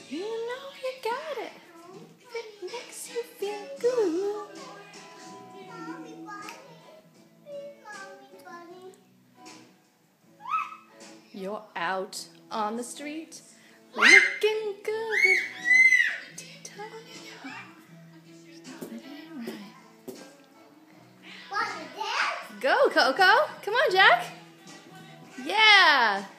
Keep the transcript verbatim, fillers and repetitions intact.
You know you got it. It makes you feel good. You're out on the street, looking good. Go, Coco. Come on, Jack. Yeah.